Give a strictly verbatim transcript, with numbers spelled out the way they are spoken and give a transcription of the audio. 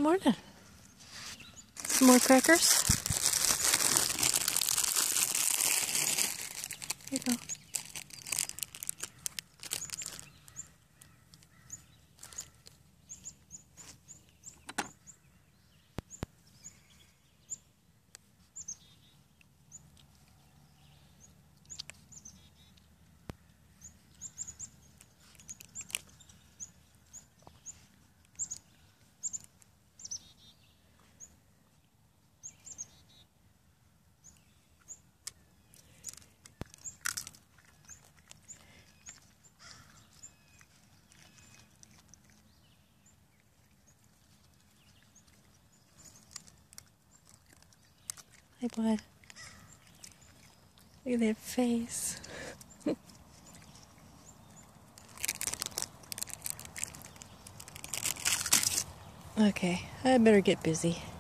morning. Some more crackers. Here you go. Hey, bud. Look at that face. Okay, I better get busy.